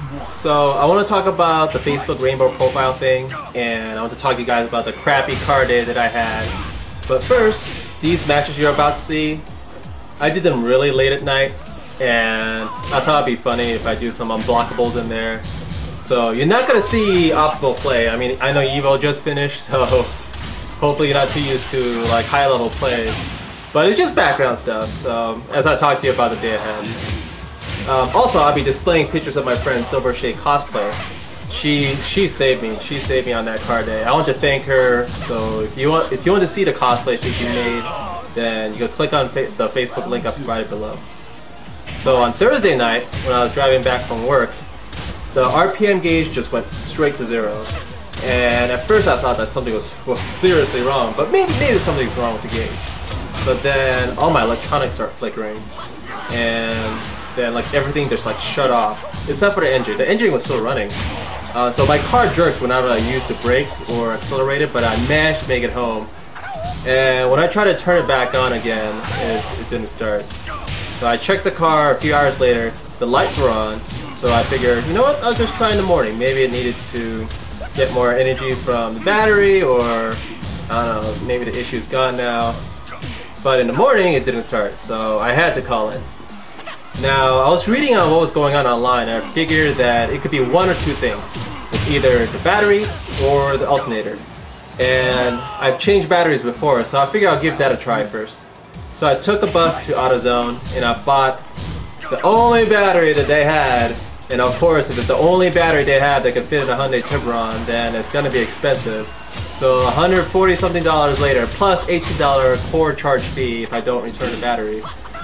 So I want to talk about the Facebook rainbow profile thing, and I want to talk to you guys about the crappy car day that I had. But first, these matches you're about to see, I did them really late at night, and I thought it'd be funny if I do some unblockables in there. So you're not gonna see optimal play. I mean, I know Evo just finished, so hopefully you're not too used to like high level plays. But it's just background stuff, so as I talk to you about the day ahead. Also, I'll be displaying pictures of my friend Silver Shade cosplay. She saved me. She saved me on that car day. I want to thank her. So if you want to see the cosplay she made, then you can click on the Facebook link I provided below. So on Thursday night, when I was driving back from work, the RPM gauge just went straight to 0. And at first I thought that something was seriously wrong, but maybe something's wrong with the gauge. But then all my electronics start flickering, and then like everything just like shut off, except for the engine. The engine was still running. So my car jerked whenever I used the brakes or accelerated, but I managed to make it home. And when I tried to turn it back on again, it didn't start. So I checked the car a few hours later, the lights were on, so I figured, you know what, I'll just try in the morning. Maybe it needed to get more energy from the battery, or I don't know, maybe the issue's gone now. But in the morning, it didn't start, so I had to call in. Now, I was reading on what was going on online, and I figured that it could be one or two things. It's either the battery or the alternator. And I've changed batteries before, so I figured I'll give that a try first. So I took a bus to AutoZone, and I bought the only battery that they had. And of course, if it's the only battery they have that can fit in a Hyundai Tiburon, then it's going to be expensive. So $140 something later, plus $18 core charge fee if I don't return the battery.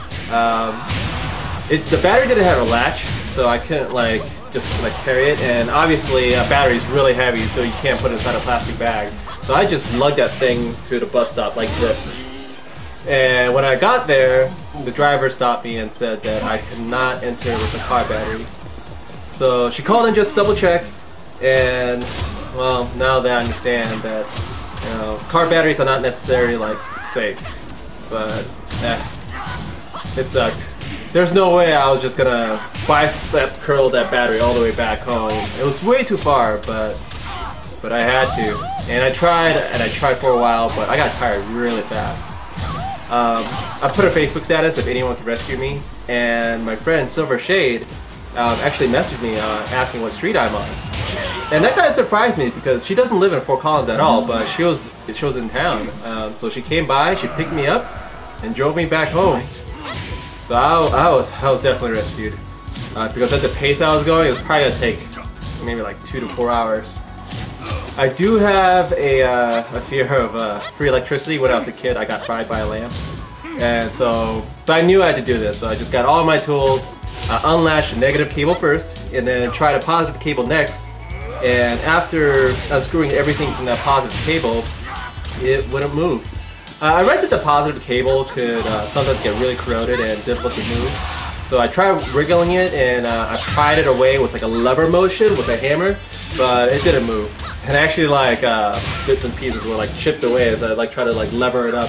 The battery didn't have a latch, so I couldn't just carry it. And obviously, a battery is really heavy, so you can't put it inside a plastic bag. So I just lugged that thing to the bus stop like this. And when I got there, the driver stopped me and said that I could not enter with a car battery. So she called in just to double check, and well, now that I understand that, you know, car batteries are not necessarily safe, but it sucked. There's no way I was just gonna bicep curl that battery all the way back home. It was way too far, but I had to. And I tried for a while, but I got tired really fast. I put a Facebook status if anyone could rescue me, and my friend Silver Shade actually messaged me asking what street I'm on. And that kind of surprised me because she doesn't live in Fort Collins at all, but she was in town. So she came by, she picked me up, and drove me back home. So I was definitely rescued. Because at the pace I was going, it was probably gonna take maybe like 2 to 4 hours. I do have a fear of free electricity. When I was a kid, I got fried by a lamp. And so, but I knew I had to do this, so I just got all my tools, unlatched the negative cable first, and then tried a positive cable next. And after unscrewing everything from that positive cable, it wouldn't move. I read that the positive cable could sometimes get really corroded and difficult to move. So I tried wriggling it, and I pried it away with like a lever motion with a hammer, but it didn't move. And actually bits and pieces were like chipped away as I tried to lever it up.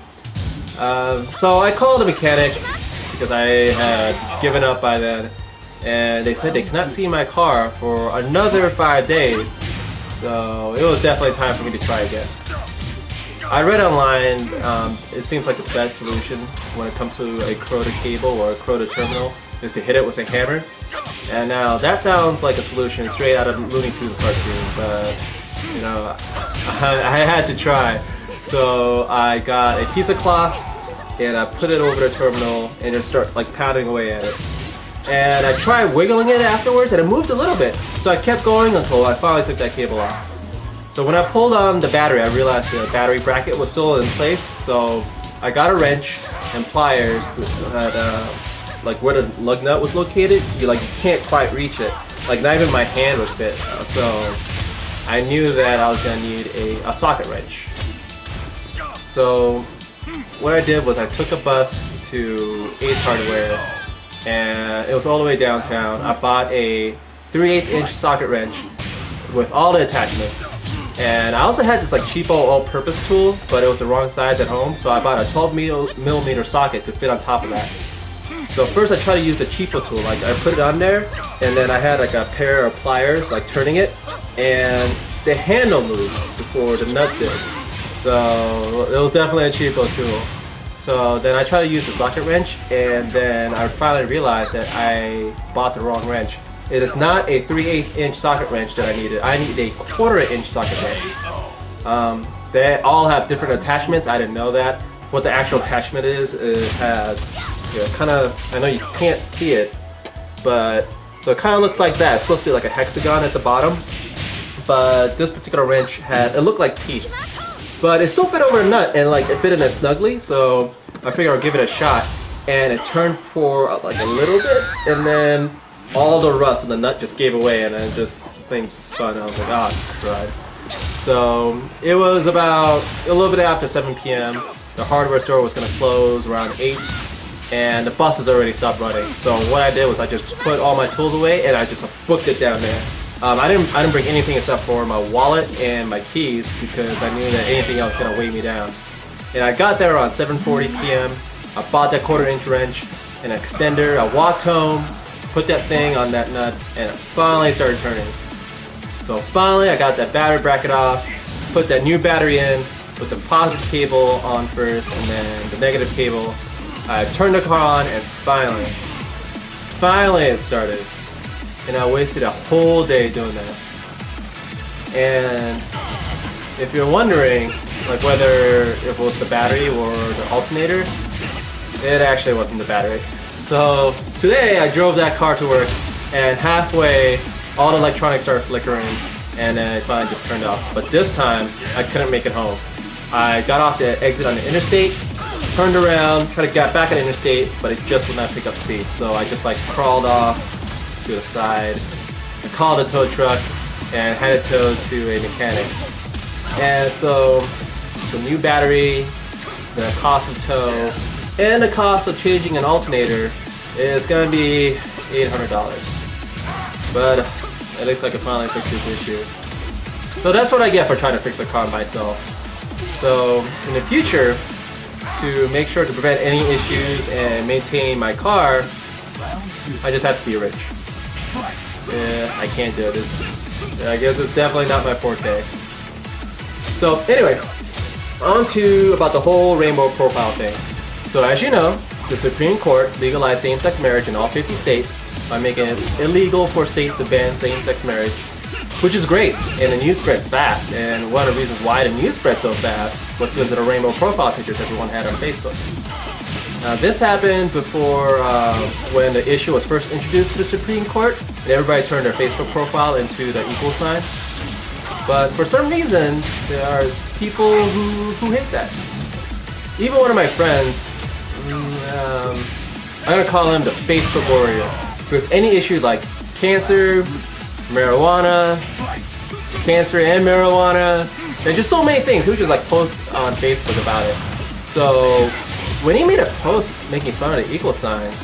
So I called a mechanic because I had given up by then, and they said they cannot see my car for another 5 days. So it was definitely time for me to try again. I read online, it seems like the best solution when it comes to a corroded cable or a corroded terminal is to hit it with a hammer. And now that sounds like a solution straight out of Looney Tunes cartoon, but you know, I had to try. So I got a piece of cloth and I put it over the terminal and just start pounding away at it. And I tried wiggling it afterwards and it moved a little bit. So I kept going until I finally took that cable off. So when I pulled on the battery, I realized the battery bracket was still in place. So I got a wrench and pliers that where the lug nut was located, you can't quite reach it. Not even my hand would fit. So I knew that I was gonna need a socket wrench. So what I did was I took a bus to Ace Hardware, and it was all the way downtown. I bought a 3/8" socket wrench with all the attachments. And I also had this cheapo all-purpose tool, but it was the wrong size at home, so I bought a 12mm socket to fit on top of that. So first I try to use a cheapo tool, like I put it on there, and then I had like a pair of pliers, like turning it, and the handle moved before the nut did. So it was definitely a cheapo tool. So then I tried to use the socket wrench, and then I finally realized that I bought the wrong wrench. It is not a 3/8 inch socket wrench that I needed. I need a 1/4 inch socket wrench. They all have different attachments. I didn't know that. What the actual attachment is, it has, you know, kind of, I know you can't see it, but so it kind of looks like that. It's supposed to be like a hexagon at the bottom, but this particular wrench had, it looked like teeth, but it still fit over a nut, and like it fit in it snugly. So I figured I'd give it a shot, and it turned for like a little bit, and then all the rust in the nut just gave away, and then this thing just spun. I was like, oh, crud. So it was about a little bit after 7 p.m. The hardware store was going to close around 8, and the buses already stopped running. So what I did was I just put all my tools away, and I just booked it down there. I didn't bring anything except for my wallet and my keys, because I knew that anything else was going to weigh me down. And I got there around 7:40 p.m. I bought that 1/4 inch wrench, an extender. I walked home, put that thing on that nut, and it finally started turning. So finally I got that battery bracket off, put that new battery in, put the positive cable on first, and then the negative cable. I turned the car on, and finally it started. And I wasted a whole day doing that. And if you're wondering like whether it was the battery or the alternator, it actually wasn't the battery. So today I drove that car to work, and halfway all the electronics started flickering, and then it finally just turned off. But this time I couldn't make it home. I got off the exit on the interstate, turned around, tried to get back on the interstate, but it just would not pick up speed. So I just like crawled off to the side. I called a tow truck and had it towed to a mechanic. And so the new battery, the cost of tow, and the cost of changing an alternator is going to be $800. But at least I can finally fix this issue. So that's what I get for trying to fix a car myself. So in the future, to make sure to prevent any issues and maintain my car, I just have to be rich. Yeah, I can't do this. I guess it's definitely not my forte. So anyways, on to about the whole rainbow profile thing. So as you know, the Supreme Court legalized same-sex marriage in all 50 states by making it illegal for states to ban same-sex marriage, which is great, and the news spread fast. And one of the reasons why the news spread so fast was because of the rainbow profile pictures everyone had on Facebook. Now this happened before when the issue was first introduced to the Supreme Court, and everybody turned their Facebook profile into the equal sign. But for some reason, there's people who hate that. Even one of my friends, I'm gonna call him the Facebook warrior, because any issue like cancer, marijuana, cancer and marijuana, there's just so many things. He would just like post on Facebook about it. So when he made a post making fun of the equal signs,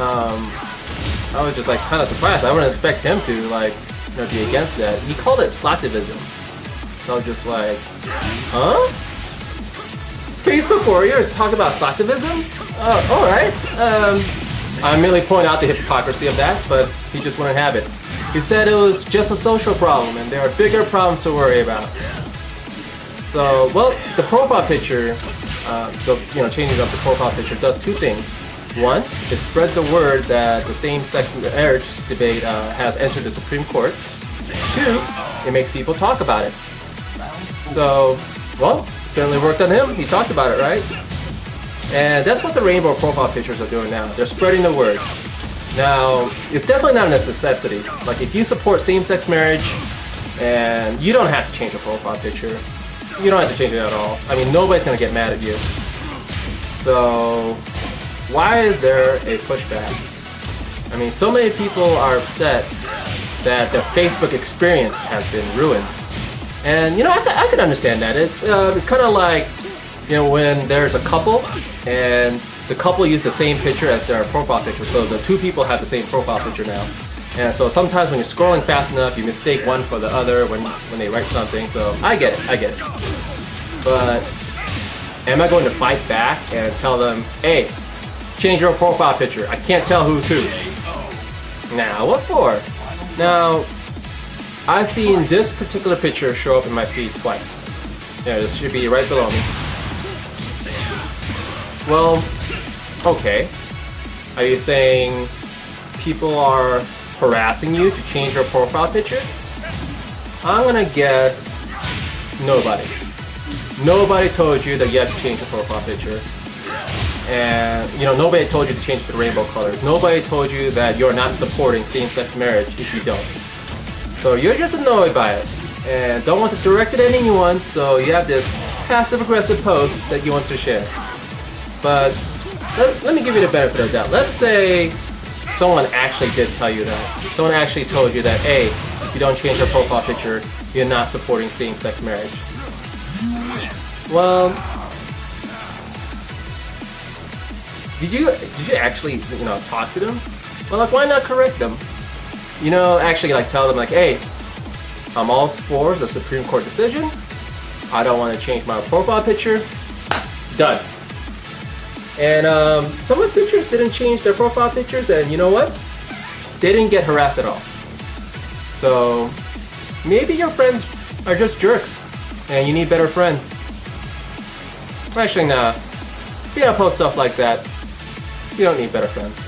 I was just like kind of surprised. I wouldn't expect him to like, you know, be against that. He called it slacktivism. So I was just like, huh? Facebook warriors talk about slacktivism? Alright. I merely point out the hypocrisy of that, but he just wouldn't have it. He said it was just a social problem and there are bigger problems to worry about. So, well, the profile picture, changing up the profile picture does two things. One, it spreads the word that the same-sex marriage debate has entered the Supreme Court. Two, it makes people talk about it. So, well, it certainly worked on him. He talked about it, right? And that's what the rainbow profile pictures are doing now. They're spreading the word. Now, it's definitely not a necessity. Like, if you support same-sex marriage, and you don't have to change your profile picture. You don't have to change it at all. I mean, nobody's gonna get mad at you. So, why is there a pushback? I mean, so many people are upset that their Facebook experience has been ruined. And, you know, I can understand that. It's kind of like, you know, when there's a couple and the couple use the same picture as their profile picture, so the two people have the same profile picture now. And so sometimes when you're scrolling fast enough, you mistake one for the other when they write something, so I get it. But am I going to fight back and tell them, hey, change your profile picture. I can't tell who's who. Now, what for? Now, I've seen this particular picture show up in my feed twice. Yeah, this should be right below me. Well, okay. Are you saying people are harassing you to change your profile picture? I'm gonna guess nobody. Nobody told you that you have to change your profile picture. And, you know, nobody told you to change the rainbow colors. Nobody told you that you're not supporting same-sex marriage if you don't. So you're just annoyed by it and don't want to direct it at anyone, so you have this passive-aggressive post that you want to share. But let me give you the benefit of the doubt. Let's say someone actually did tell you that. Someone actually told you that, hey, if you don't change your profile picture, you're not supporting same-sex marriage. Well, did you actually, you know, talk to them? Well, like, why not correct them? You know, actually, like, tell them, like, hey, I'm all for the Supreme Court decision. I don't want to change my profile picture. Done. And some of the pictures didn't change their profile pictures, and you know what? They didn't get harassed at all. So maybe your friends are just jerks, and you need better friends. Actually, nah. If you don't post stuff like that, you don't need better friends.